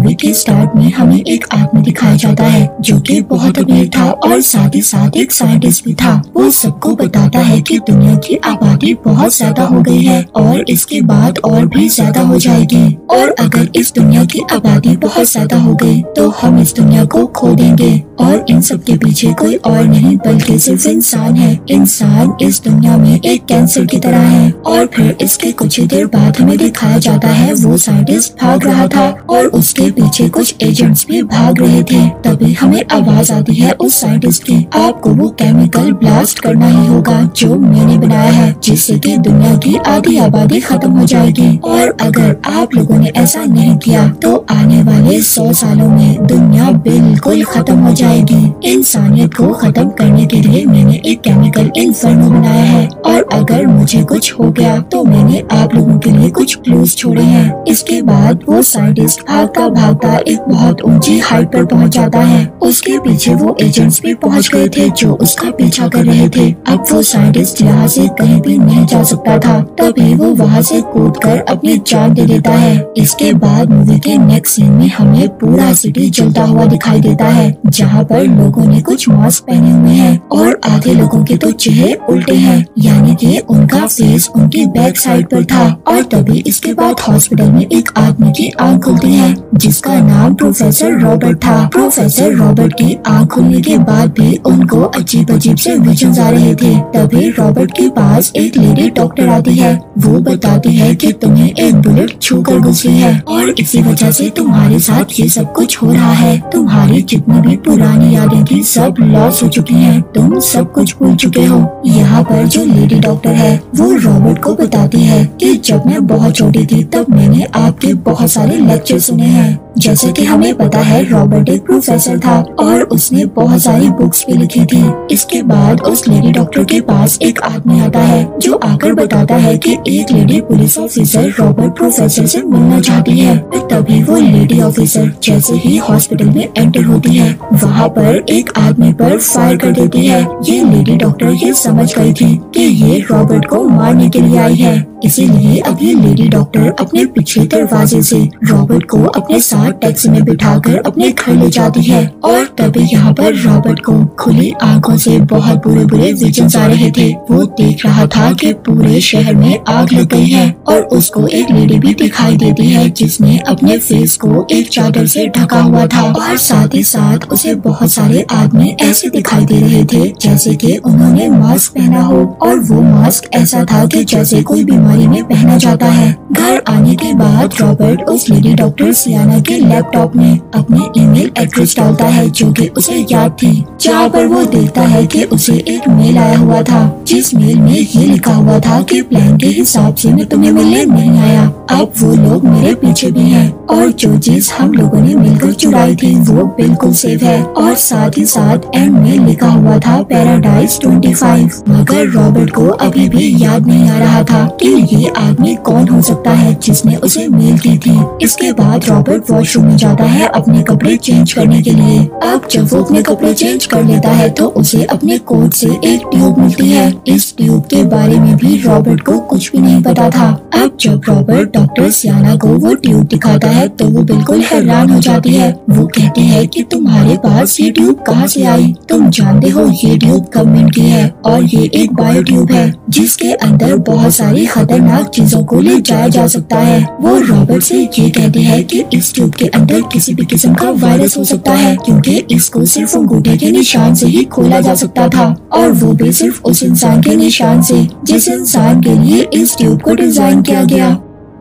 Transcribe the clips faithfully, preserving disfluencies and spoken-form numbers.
Movie के start में हमें एक आदमी दिखाया जाता है जो कि बहुत अमीर था और साथ ही साथ एक साइंटिस्ट भी था। वो सबको बताता है कि दुनिया की आबादी बहुत ज्यादा हो गई है और इसके बाद और भी ज्यादा हो जाएगी, और अगर इस दुनिया की आबादी बहुत ज्यादा हो गई तो हम इस दुनिया को खो देंगे। और इन सब के पीछे कोई और नहीं बल्कि सिर्फ इंसान है। इंसान इस दुनिया में एक कैंसर की तरह है। और फिर इसके कुछ ही देर बाद हमें दिखाया जाता है वो साइंटिस्ट भाग रहा था और उसके पीछे कुछ एजेंट्स भी भाग रहे थे। तभी हमें आवाज आती है उस साइंटिस्ट की, आपको वो केमिकल ब्लास्ट करना ही होगा जो मैंने बनाया है, जिससे कि दुनिया की आधी आबादी खत्म हो जाएगी। और अगर आप लोगों ने ऐसा नहीं किया तो आने वाले सौ सालों में दुनिया बिल्कुल खत्म हो जाएगी। इंसानियत को खत्म करने के लिए मैंने एक केमिकल इन्फर्नो बनाया है, और अगर मुझे कुछ हो गया तो मैंने आप लोगों के लिए कुछ क्लूज छोड़े हैं। इसके बाद वो साइंटिस्ट भागता भागता एक बहुत ऊंची हाइट पर पहुंच जाता है। उसके पीछे वो एजेंट्स भी पहुंच गए थे जो उसका पीछा कर रहे थे। अब वो साइंटिस्ट यहाँ से कहीं भी नहीं जा सकता था, तभी वो वहाँ से कूदकर अपनी जान दे देता है। इसके बाद मूवी के नेक्स्ट सीन में हमें पूरा सिटी जलता हुआ दिखाई देता है, जहाँ पर लोगों ने कुछ मास्क पहने हुए हैं और आधे लोगों के तो चेहरे उल्टे हैं, यानी कि उनका फेस उनकी बैक साइड पर था। और तभी इसके बाद हॉस्पिटल में एक आदमी की आंख खुलती है जिसका नाम प्रोफेसर रॉबर्ट था। प्रोफेसर रॉबर्ट की आंख खुलने के बाद भी उनको अजीब अजीब से विजन्स आ रहे थे। तभी रॉबर्ट के पास एक लेडी डॉक्टर आती है। वो बताती है कि तुम्हें एक बुलेट छू कर घुसी है और इसी वजह से तुम्हारे साथ ये सब कुछ हो रहा है। तुम्हारी जितनी भी पुरानी यादें थी सब लॉस हो चुकी हैं, तुम सब कुछ भूल चुके हो। यहाँ पर जो लेडी डॉक्टर है वो रॉबर्ट को बताती है कि जब मैं बहुत छोटी थी तब मैंने आपके बहुत सारे लेक्चर सुने हैं। जैसे कि हमें पता है रॉबर्ट एक प्रोफेसर था और उसने बहुत सारी बुक्स भी लिखी थी। इसके बाद उस लेडी डॉक्टर के पास एक आदमी आता है जो आकर बताता है कि एक lady police officer Robert professor से मिलना चाहती है। तभी वो लेडी ऑफिसर जैसे ही हॉस्पिटल में एंटर होती है वहाँ पर एक आदमी पर फायर कर देती है। ये लेडी डॉक्टर ये समझ गई थी कि ये रॉबर्ट को मारने के लिए आई है, इसीलिए अब ये लेडी डॉक्टर अपने पिछले दरवाजे से रॉबर्ट को अपने साथ टैक्सी में बिठाकर अपने घर ले जाती है। और तभी यहाँ पर रॉबर्ट को खुली आंखों से बहुत बुरे बुरे विजन्स आ रहे थे। वो देख रहा था कि पूरे शहर में आग लग गई है और उसको एक लेडी भी दिखाई देती है जिसने अपने फेस को एक चादर से ढका हुआ था, और साथ ही साथ उसे बहुत सारे आदमी ऐसे दिखाई दे रहे थे जैसे कि उन्होंने मास्क पहना हो, और वो मास्क ऐसा था कि जैसे कोई बीमारी में पहना जाता है। घर आने के बाद रॉबर्ट उस लेडी डॉक्टर सियाना के लैपटॉप में अपने ईमेल एड्रेस डालता है जो कि उसे याद थी, जहाँ पर वो देखता है कि उसे एक मेल आया हुआ था जिस मेल में ये लिखा हुआ था कि प्लान के हिसाब से मैं तुम्हें मिलने नहीं आया, अब वो लोग मेरे पीछे भी हैं और जो चीज हम लोगों ने मिलकर चुराई थी वो बिल्कुल सेफ है। और साथ ही साथ एंड में लिखा हुआ था पैराडाइज पच्चीस। मगर रॉबर्ट को अभी भी याद नहीं आ रहा था कि ये आदमी कौन हो सकता है जिसने उसे मेल की थी। इसके बाद रॉबर्ट वॉशरूम में जाता है अपने कपड़े चेंज करने के लिए। अब जब वो अपने कपड़े चेंज कर लेता है तो उसे अपने कोट से एक ट्यूब मिलती है। इस ट्यूब के बारे में भी रॉबर्ट को कुछ भी नहीं पता था। अब जब रॉबर्ट डॉक्टर सियाना को वो ट्यूब दिखाता है तो वो बिल्कुल हैरान हो जाती है। वो कहती है कि तुम्हारे पास ये ट्यूब कहाँ से आई? तुम जानते हो ये ट्यूब गवर्नमेंट की है और ये एक बायो ट्यूब है जिसके अंदर बहुत सारी खतरनाक चीजों को ले जाया जा सकता है। वो रॉबर्ट से ये कहती है कि इस ट्यूब के अंदर किसी भी किस्म का वायरस हो सकता है क्योंकि इसको सिर्फ अंगूठे के निशान से ही खोला जा सकता था, और वो भी सिर्फ उस इंसान के निशान से जिस इंसान के लिए इस ट्यूब को डिजाइन किया गया।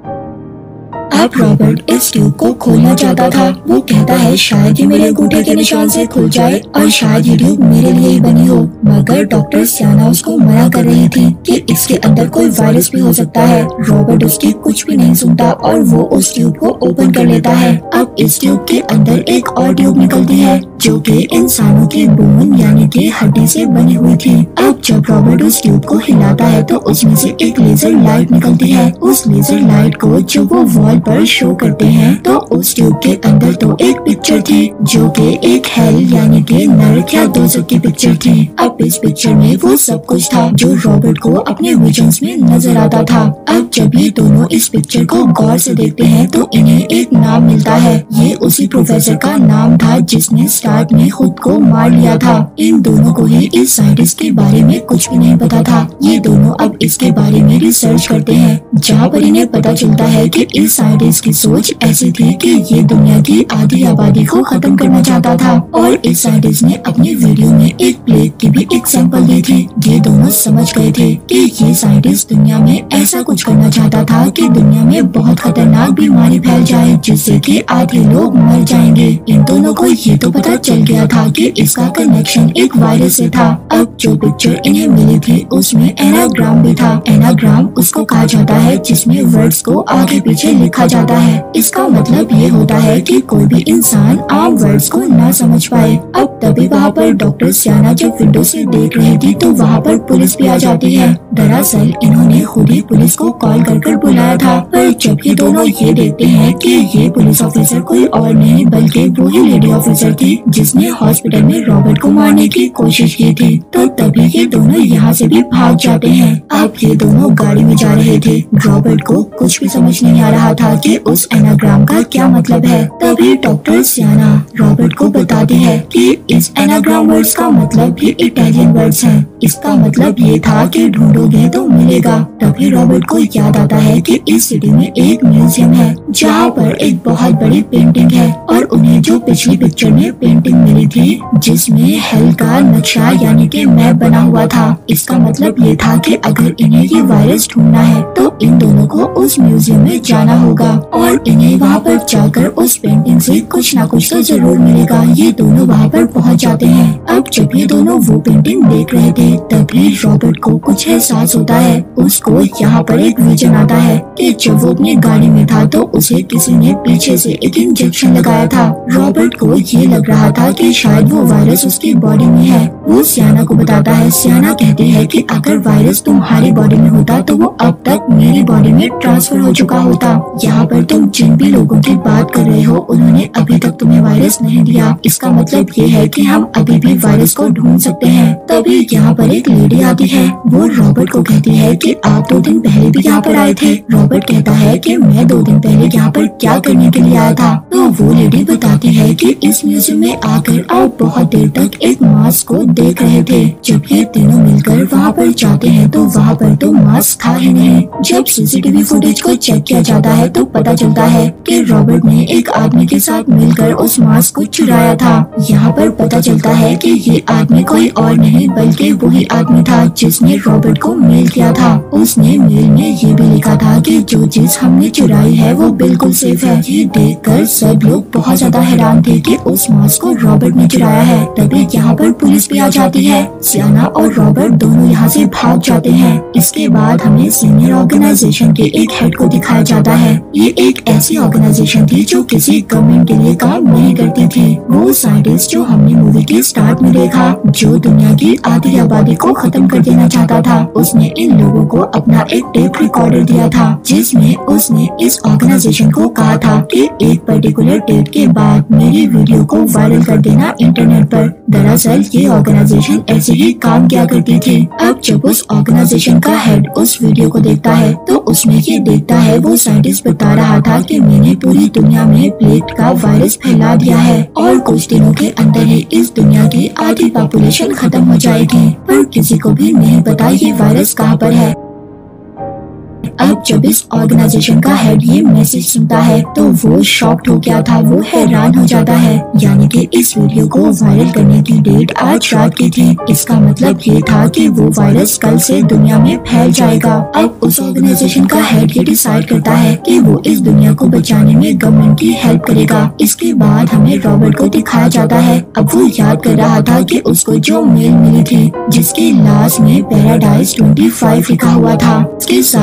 अब रॉबर्ट इस ट्यूब को खोलना चाहता था। वो कहता है शायद ये मेरे अंगूठे के निशान से खुल जाए और शायद ये ट्यूब मेरे लिए ही बनी हो, मगर डॉक्टर सियाना उसको मना कर रही थी कि इसके अंदर कोई वायरस भी हो सकता है। रॉबर्ट उसकी कुछ भी नहीं सुनता और वो उस ट्यूब को ओपन कर लेता है। अब इस ट्यूब के अंदर एक और ट्यूब निकलती है जो कि इंसानों की बोन यानी कि हड्डी से बनी हुई थी। अब जब रॉबर्ट उस ट्यूब को हिलाता है तो उसमें से एक लेजर लाइट निकलती है। उस लेजर लाइट को जब वो वॉल पर शो करते हैं तो उस ट्यूब के अंदर तो एक पिक्चर थी जो कि एक हेल यानी कि नरक या दोज़ख की पिक्चर थी। अब इस पिक्चर में वो सब कुछ था जो रॉबर्ट को अपने विजन्स में नजर आता था। अब जब ये दोनों इस पिक्चर को गौर से देखते हैं तो इन्हें एक नाम मिलता है। ये उसी प्रोफेसर का नाम था जिसने स्टार्ट में खुद को मार लिया था। इन दोनों को ही इस साइंटिस्ट के बारे में कुछ भी नहीं पता था। ये दोनों अब इसके बारे में रिसर्च करते हैं जहाँ पर इन्हें पता चलता है कि इस साइंटिस्ट की सोच ऐसी थी कि ये दुनिया की आधी आबादी को खत्म करना चाहता था और इस साइंटिस्ट ने अपनी वीडियो में एक प्लेग की भी एग्जांपल दी थी। ये दोनों समझ गए थे कि ये साइंटिस्ट दुनिया में ऐसा कुछ करना चाहता था कि दुनिया में बहुत खतरनाक बीमारी फैल जाए जिससे कि आधे लोग मर जाएंगे। इन दोनों को ये तो पता चल गया था कि इसका कनेक्शन एक वायरस से था। अब जो पिक्चर इन्हें मिली थी उसमें एनाग्राम भी था। एनाग्राम उसको कहा जाता है जिसमें वर्ड्स को आगे पीछे लिखा जाता है। इसका मतलब ये होता है कि कोई भी इंसान आम वर्ड्स को ना समझ पाए। अब तभी वहाँ पर डॉक्टर सियाना जब विंडो से देख रही थी तो वहाँ पर पुलिस भी आ जाती है। दरअसल इन्होंने खुद ही पुलिस को कॉल कर कर बुलाया था, पर जब ये दोनों ये देखते हैं कि ये पुलिस ऑफिसर कोई और नहीं बल्कि वही लेडी ऑफिसर थी जिसने हॉस्पिटल में रॉबर्ट को मारने की कोशिश की थी, तो तभी ये दोनों यहाँ से भी भाग जाते हैं। अब ये दोनों गाड़ी में जा रहे थे। रॉबर्ट को कुछ भी समझ नहीं आ रहा था कि उस एनाग्राम का क्या मतलब है। तभी डॉक्टर सियाना रॉबर्ट को बताती है कि इस एनाग्राम वर्ड्स का मतलब ये इटालियन वर्ड्स हैं। इसका मतलब ये था कि ढूंढोगे तो मिलेगा। तभी रॉबर्ट को याद आता है कि इस सिटी में एक म्यूजियम है जहाँ पर एक बहुत बड़ी पेंटिंग है और उन्हें जो पिछली पिक्चर में पेंटिंग मिली थी जिसमें हेल का नक्शा यानी कि मैप बना हुआ था। इसका मतलब ये था कि अगर इन्हें ये वायरस ढूंढना है तो इन दोनों को उस म्यूजियम में जाना होगा और इन्हें वहाँ पर जाकर उस पेंटिंग से कुछ ना कुछ तो जरूर मिलेगा। ये दोनों वहाँ पर पहुँच जाते हैं। अब जब ये दोनों वो पेंटिंग देख रहे थे तभी रॉबर्ट को कुछ एहसास होता है। उसको यहाँ पर एक विजन आता है कि जब वो अपनी गाड़ी में था तो उसे किसी ने पीछे से एक इंजेक्शन लगाया था। रॉबर्ट को ये लग रहा था कि शायद वो वायरस उसकी बॉडी में है। वो सियाना को बताता है। सियाना कहती है कि अगर वायरस तुम्हारी बॉडी में होता तो वो अब तक मेरी बॉडी में ट्रांसफर हो चुका होता। यहाँ पर तुम जिन भी लोगों की बात कर रहे हो उन्होंने अभी तक तुम्हें वायरस नहीं दिया। इसका मतलब ये है कि हम अभी भी वायरस को ढूंढ सकते हैं। तभी यहाँ पर एक लेडी आती है। वो रॉबर्ट को कहती है कि आप दो दिन पहले भी यहाँ पर आए थे। रॉबर्ट कहता है कि मैं दो दिन पहले यहाँ पर क्या करने के लिए आया था। तो वो लेडी बताती है कि इस म्यूजियम में आकर आप बहुत देर तक एक मास्क को देख रहे थे। जब ये तीनों मिलकर वहाँ पर जाते हैं तो वहाँ पर तो मास्क था ही नहीं। जब सीसीटीवी फुटेज को चेक किया जाता है तो पता चलता है कि रॉबर्ट ने एक आदमी के साथ मिलकर उस मास्क को चुराया था। यहाँ पर पता चलता है कि ये आदमी कोई और नहीं बल्कि वही आदमी था जिसने रॉबर्ट को मेल किया था। उसने मेल में ये भी लिखा था कि जो चीज हमने चुराई है वो बिल्कुल सेफ है। ये देखकर सब लोग बहुत ज्यादा हैरान थे कि उस मास्क को रॉबर्ट ने चुराया है। तभी यहाँ पर पुलिस भी आ जाती है। सियाना और रॉबर्ट दोनों यहाँ से भाग जाते हैं। इसके बाद हमें सीनियर ऑर्गेनाइजेशन के एक हेड को दिखाया जाता है। ये एक ऐसी ऑर्गेनाइजेशन थी जो किसी गवर्नमेंट के लिए काम नहीं करती थी। वो साइंटिस्ट जो हमने मूवी के स्टार्ट में देखा जो दुनिया की आधी आबादी को खत्म कर देना चाहता था, उसने इन लोगों को अपना एक टेप रिकॉर्डर दिया था जिसमें उसने इस ऑर्गेनाइजेशन को कहा था कि एक पर्टिकुलर डेट के बाद मेरी वीडियो को वायरल कर देना इंटरनेट पर। दरअसल ये ऑर्गेनाइजेशन ऐसे ही काम किया करती थी। अब जब उस ऑर्गेनाइजेशन का हेड उस वीडियो को देखता है तो उसमें ये देखता है वो साइंटिस्ट बता रहा था कि मैंने पूरी दुनिया में प्लेग का वायरस फैला दिया है और कुछ दिनों के अंदर ही इस दुनिया की आधी पॉपुलेशन खत्म हो जाएगी, पर किसी को भी नहीं पता ये वायरस कहाँ पर है। अब जब इस ऑर्गेनाइजेशन का हेड ये मैसेज सुनता है तो वो शॉक्ड हो गया था। वो हैरान हो जाता है, यानी कि इस वीडियो को वायरल करने की डेट आज रात की थी। इसका मतलब ये था कि वो वायरस कल से दुनिया में फैल जाएगा। अब उस ऑर्गेनाइजेशन का हेड ये डिसाइड करता है कि वो इस दुनिया को बचाने में गवर्नमेंट की हेल्प करेगा। इसके बाद हमें रॉबर्ट को दिखाया जाता है। अब वो याद कर रहा था कि उसको जो मेल मिली थी जिसके लास्ट में पैराडाइज ट्वेंटी फाइव लिखा हुआ था, उसके साथ जो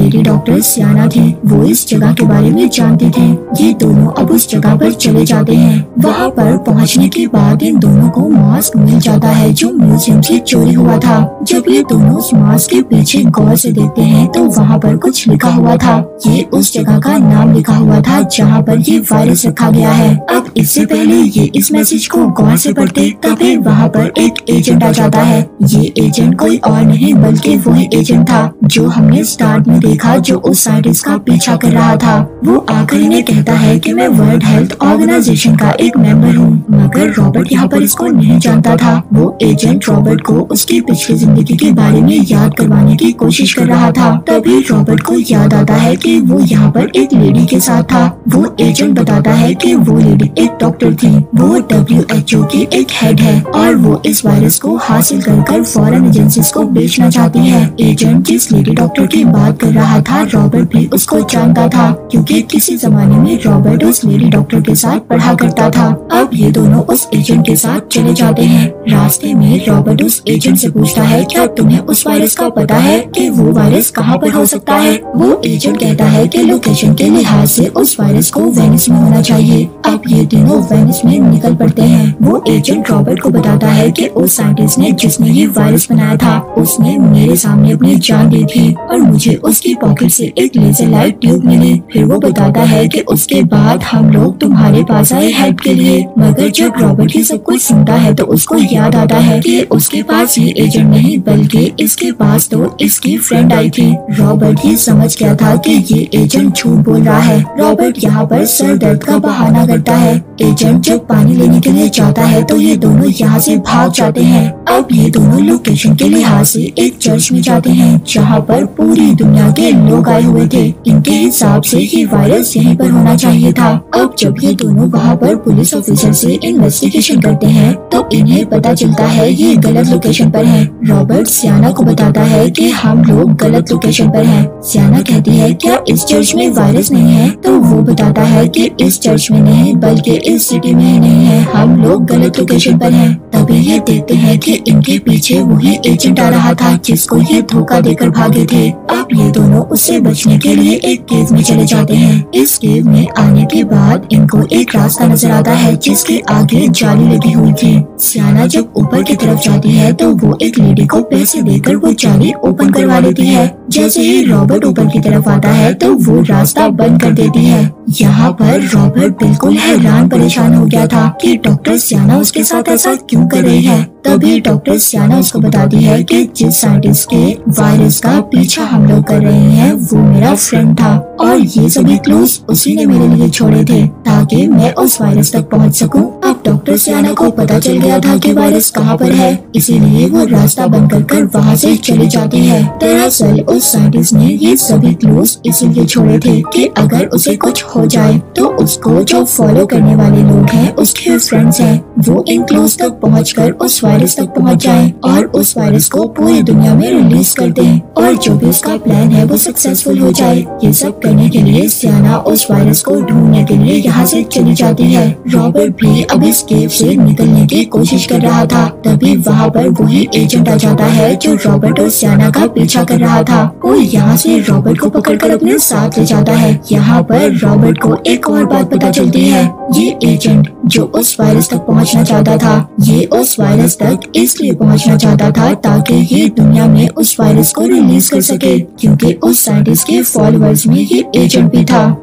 लेडी डॉक्टर सियाना थी, वो इस जगह के बारे में जानती थी। ये दोनों अब उस जगह पर चले जाते हैं। वहाँ पर पहुँचने के बाद इन दोनों को मास्क मिल जाता है जो म्यूजियम से चोरी हुआ था। जब ये दोनों उस मास्क के पीछे गौर से देखते हैं तो वहाँ पर कुछ लिखा हुआ था। ये उस जगह का नाम लिखा हुआ था जहाँ पर ये वायरस रखा गया है। अब इससे पहले ये इस मैसेज को गौर से पढ़ते तभी वहाँ पर एक एजेंट आ जाता है। ये एजेंट कोई और नहीं बल्कि वही एजेंट था जो हमने स्टार्ट में देखा, जो उस साइंटिस्ट का पीछा कर रहा था। वो आकर इन्हें कहता है कि मैं वर्ल्ड हेल्थ ऑर्गेनाइजेशन का एक मेंबर हूँ, मगर रॉबर्ट यहाँ पर इसको नहीं जानता था। वो एजेंट रॉबर्ट को उसकी पिछली जिंदगी के बारे में याद करवाने की कोशिश कर रहा था। तभी रॉबर्ट को याद आता है कि वो यहाँ पर एक लेडी के साथ था। वो एजेंट बताता है कि वो लेडी एक डॉक्टर थी, वो डब्ल्यू एच ओ की एक हेड है और वो इस वायरस को हासिल कर कर फॉरेन एजेंसीज को बेचना चाहती है। एजेंट जिस लेडी डॉक्टर की बात कर रहा था रॉबर्ट भी उसको जानता था, क्योंकि किसी जमाने में रॉबर्ट उस लेडी डॉक्टर के साथ पढ़ा करता था। अब ये दोनों उस एजेंट के साथ चले जाते हैं। रास्ते में रॉबर्ट उस एजेंट से पूछता है, क्या तुम्हें उस वायरस का पता है कि वो वायरस कहाँ पर हो सकता है? वो एजेंट कहता है कि लोकेशन के लिहाज से उस वायरस को वेनिस में होना चाहिए। अब ये तीनों वेनिस में निकल पड़ते हैं। वो एजेंट रॉबर्ट को बताता है कि उस साइंटिस्ट ने जिसने ये वायरस बनाया था उसने मेरे सामने अपनी जान दी थी और मुझे उसकी पॉकेट से एक लेजर लाइट ट्यूब मिली। फिर वो बताता है कि उसके बाद हम लोग तुम्हारे पास आए हेल्प के लिए। मगर जब रॉबर्ट ये सब कुछ सुनता है तो उसको याद आता है कि उसके पास ये एजेंट नहीं बल्कि इसके पास तो इसकी फ्रेंड आई थी। रॉबर्ट ये समझ गया था कि ये एजेंट झूठ बोल रहा है। रॉबर्ट यहाँ पर सर दर्द का बहाना करता है। एजेंट जब पानी लेने के लिए जाता है तो ये दोनों यहाँ से भाग जाते हैं। अब ये दोनों लोकेशन के लिहाज से एक चर्च में जाते हैं जहाँ पर पूरी दुनिया के लोग आए हुए थे। इनके हिसाब से ये वायरस यहीं पर होना चाहिए था। अब जब ये दोनों वहाँ पर पुलिस ऑफिसर से इन्वेस्टिगेशन करते हैं तो इन्हें पता चलता है ये गलत लोकेशन पर है। रॉबर्ट सियाना को बताता है कि हम लोग गलत लोकेशन पर हैं। सियाना कहती है, क्या इस चर्च में वायरस नहीं है? तो वो बताता है कि इस चर्च में नहीं बल्कि इस सिटी में ही नहीं है, हम लोग गलत लोकेशन पर हैं। तभी ये देखते हैं कि इनके पीछे वही एजेंट आ रहा था जिसको ये धोखा देकर भागे थे। अब ये दोनों उससे बचने के लिए एक केव में चले जाते हैं। इस केव में आने के बाद इनको एक रास्ता नजर आता है जिसके आगे जाली लगी हुई थी। सियाना जब ऊपर की तरफ जाती है तो वो एक लेडी को पैसे देकर वो जाली ओपन करवा लेती है। जैसे ही रॉबर्ट ऊपर की तरफ आता है तो वो रास्ता बंद कर देती है। यहाँ पर रॉबर्ट बिल्कुल हैरान परेशान हो गया था कि डॉक्टर सियाना उसके साथ ऐसा क्यों कर रही है। तभी डॉक्टर सियाना उसको बताती है कि जिस साइंटिस्ट के वायरस का पीछा हम लोग कर रहे हैं वो मेरा फ्रेंड था और ये सभी क्लूज उसी ने मेरे लिए छोड़े थे ताकि मैं उस वायरस तक पहुंच सकूं। अब डॉक्टर सियाना को पता चल गया था कि वायरस कहां पर है, इसीलिए वो रास्ता बंद कर कर वहाँ से चली जाती है। दरअसल उस साइंटिस्ट ने ये सभी क्लूज इसीलिए छोड़े थे कि अगर उसे कुछ हो जाए तो उसको जो फॉलो करने वाले लोग हैं उसके फ्रेंड्स हैं वो इन क्लूज तक पहुँच उस वायरस तक पहुंच जाएं और उस वायरस को पूरी दुनिया में रिलीज कर दें और जो भी उसका प्लान है वो सक्सेसफुल हो जाए। ये सब करने के लिए सियाना उस वायरस को ढूंढने के लिए यहाँ से चली जाती है। रॉबर्ट भी अब इस केव से निकलने की कोशिश कर रहा था। तभी वहाँ पर वही एजेंट आ जाता है जो रॉबर्ट और सियाना का पीछा कर रहा था। वो यहाँ से रॉबर्ट को पकड़कर अपने साथ ले जाता है। यहाँ पर रॉबर्ट को एक और बात पता चलती है, ये एजेंट जो उस वायरस तक पहुँचना चाहता था ये उस वायरस तक इसलिए पहुंचना चाहता था ताकि ये दुनिया में उस वायरस को रिलीज कर सके, क्योंकि उस साइंटिस्ट के फॉलोअर्स में ये एजेंट भी था।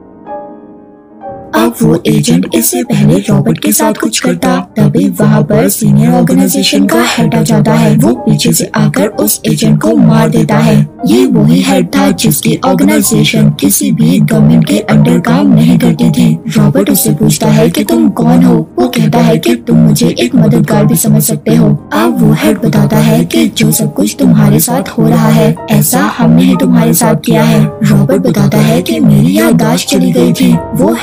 अब वो एजेंट इससे पहले रॉबर्ट के साथ कुछ करता तभी वहाँ पर सीनियर ऑर्गेनाइजेशन का हेड आ जाता है। वो पीछे से आकर उस एजेंट को मार देता है। ये वही हेड था जिसकी ऑर्गेनाइजेशन किसी भी गवर्नमेंट के अंडर काम नहीं करती थी। रॉबर्ट उससे पूछता है कि तुम कौन हो? वो कहता है कि तुम मुझे एक मददगार भी समझ सकते हो। अब वो हेड बताता है कि जो सब कुछ तुम्हारे साथ हो रहा है ऐसा हमने ही तुम्हारे साथ किया है। रॉबर्ट बताता है कि मेरी याददाश्त चली गई थी। वो हेड कहता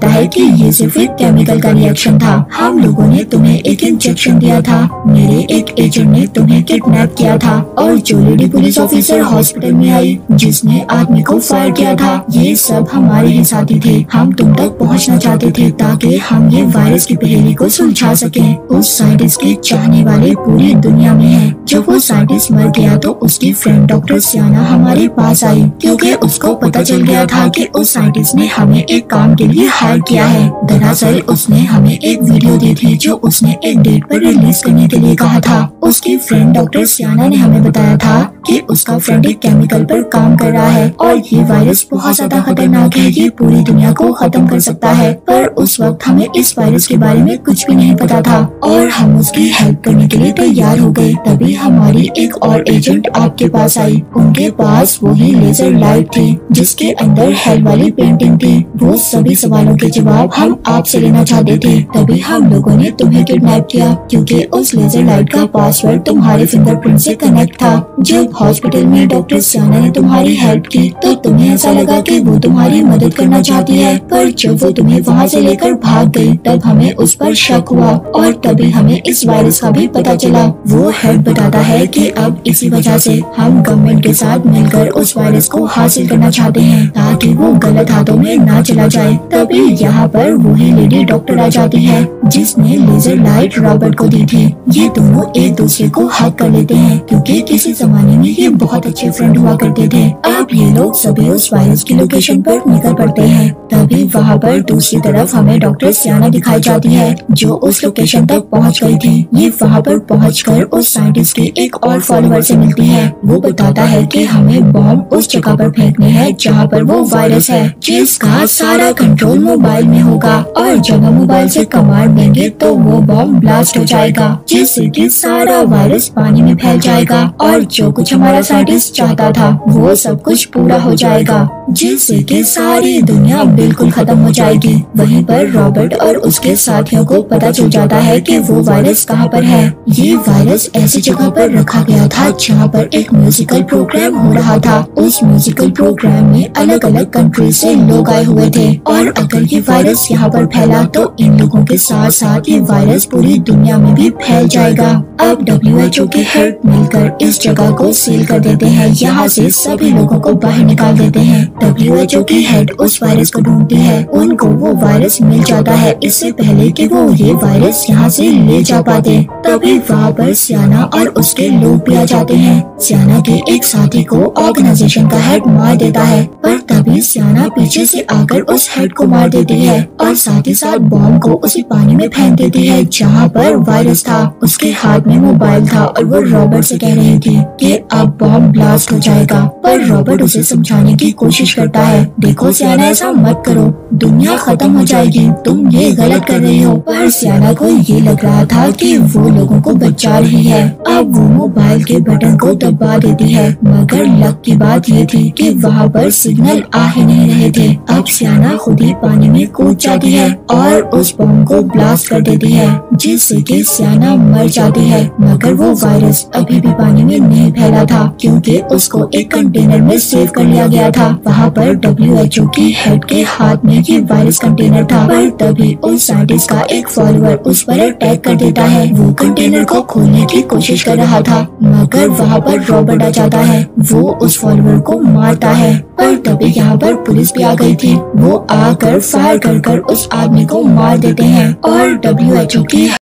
बताता है कि ये सिर्फ एक केमिकल का रिएक्शन था। हम लोगों ने तुम्हें एक इंजेक्शन दिया था, मेरे एक एजेंट ने तुम्हें किडनैप किया था और जो लेडी पुलिस ऑफिसर हॉस्पिटल में आई जिसने आदमी को फायर किया था, ये सब हमारे ही साथी थे। हम तुम तक पहुंचना चाहते थे ताकि हम ये वायरस की पहेली को सुलझा सकें। उस साइंटिस्ट के चाहने वाले पूरी दुनिया में हैं। जब वो साइंटिस्ट मर गया तो उसकी फ्रेंड डॉक्टर सियाना हमारे पास आई क्योंकि उसको पता चल गया था कि उस साइंटिस्ट ने हमें एक काम के लिए हायर किया है। दरअसल उसने हमें एक वीडियो दी थी जो उसने एक डेट पर रिलीज करने के लिए कहा था। उसकी फ्रेंड डॉक्टर सियाना ने हमें बताया था कि उसका फ्रेंड एक केमिकल पर काम कर रहा है और ये वायरस बहुत ज्यादा खतरनाक है, ये पूरी दुनिया को खत्म कर सकता है। पर उस वक्त हमें इस वायरस के बारे में कुछ भी नहीं पता था और हम उसकी हेल्प करने के लिए तैयार हो गए। तभी हमारी एक और एजेंट आपके पास आई। उनके पास वही लेजर लाइट थी जिसके अंदर हेल्प वाली पेंटिंग थी। वो सभी सवालों के जवाब हम आपसे लेना चाहते थे। तभी हम लोगों ने तुम्हें किडनैप किया क्योंकि उस लेजर लाइट का पासवर्ड तुम्हारे फिंगरप्रिंट से कनेक्ट था। जब हॉस्पिटल में डॉक्टर सियाना ने तुम्हारी हेल्प की तो तुम्हें ऐसा लगा कि वो तुम्हारी मदद करना चाहती है, पर जब वो तुम्हें वहाँ से लेकर भाग गई तब हमें उस पर शक हुआ और तभी हमें इस वायरस का भी पता चला। वो हेड बताता है कि अब इसी वजह से हम गवर्नमेंट के साथ मिलकर उस वायरस को हासिल करना चाहते हैं ताकि वो गलत हाथों में ना चला जाए। तभी यहाँ पर वही लेडी डॉक्टर आ जाती है जिसने लेजर लाइट रॉबर्ट को दी थी। ये दोनों एक दूसरे को हक कर लेते हैं क्योंकि किसी जमाने में ये बहुत अच्छे फ्रेंड हुआ करते थे। अब ये लोग सभी उस वायरस की लोकेशन पर निकल पड़ते हैं। तभी वहाँ पर दूसरी तरफ हमें डॉक्टर सियाना दिखाई जाती है जो उस लोकेशन तक पहुँच गई थी। ये वहाँ पर पहुँचकर उस साइंटिस्ट के एक और फॉलोअर से मिलती है। वो बताता है कि हमें बॉम्ब उस जगह पर फेंकने हैं जहाँ पर वो वायरस है, जिसका सारा कंट्रोल मोबाइल में होगा और जब हम मोबाइल से कमांड देंगे तो वो बॉम्ब ब्लास्ट हो जाएगा जिससे कि सारा वायरस पानी में फैल जाएगा और जो कुछ हमारा साइंटिस्ट चाहता था वो सब कुछ पूरा हो जाएगा जिससे कि सारी दुनिया बिल्कुल खत्म हो जाएगी। वहीं पर रॉबर्ट और उसके साथियों को पता चल जाता है कि वो वायरस कहाँ पर है। ये वायरस ऐसी जगह पर रखा गया था जहाँ पर एक म्यूजिकल प्रोग्राम हो रहा था। उस म्यूजिकल प्रोग्राम में अलग अलग कंट्री से लोग आए हुए थे और अगर ये वायरस यहाँ पर फैला तो इन लोगों के साथ साथ ये वायरस पूरी दुनिया में भी फैल जाएगा। अब डब्ल्यू एच ओ के हेड मिलकर इस जगह को सील कर देते हैं, यहाँ से सभी लोगों को बाहर निकाल देते हैं। डब्ल्यू एच ओ की हेड उस वायरस को ढूंढती है। उनको वो वायरस मिल जाता है इससे पहले कि वो ये वायरस यहाँ से ले जा पाते। तभी वहाँ पर सियाना और उसके लोग भी आ जाते हैं। सियाना के एक साथी को ऑर्गेनाइजेशन का हेड मार देता है, पर तभी सियाना पीछे से आकर उस हेड को मार देती है और साथ ही साथ बॉम्ब को उसी पानी में फेंक देती है जहाँ पर वायरस था। उसके हाथ में मोबाइल था और वो रॉबर्ट से कह रही थी कि अब बॉम्ब ब्लास्ट हो जाएगा, पर रॉबर्ट उसे समझाने की कोशिश करता है, देखो सियाना ऐसा मत करो, दुनिया खत्म हो जाएगी, तुम ये गलत कर रही हो। पर सियाना को ये लग रहा था कि वो लोगों को बचा रही है। अब वो मोबाइल के बटन को दबा देती है, मगर लक की बात ये थी कि वहाँ पर सिग्नल आ ही नहीं रहे थे। अब सियाना खुद ही पानी में कूद जाती है और उस बॉम्ब को ब्लास्ट कर देती है जिससे कि सियाना मर जाती है। मगर वो वायरस अभी भी पानी में नहीं फैला था क्योंकि उसको एक कंटेनर में सेव कर लिया गया था। वहाँ पर डब्ल्यू एच ओ की हेड के हाथ में ये वायरस कंटेनर था, पर तभी उस साइंटिस्ट का एक फॉलोअर उस पर अटैक कर देता है। वो कंटेनर को खोलने की कोशिश कर रहा था मगर वहाँ पर रॉबर्ट आ जाता है। वो उस फॉलोअर को मारता है, पर तभी यहाँ पर पुलिस भी आ गई थी। वो आकर फायर कर कर उस आदमी को मार देते हैं और डब्ल्यू एच ओ की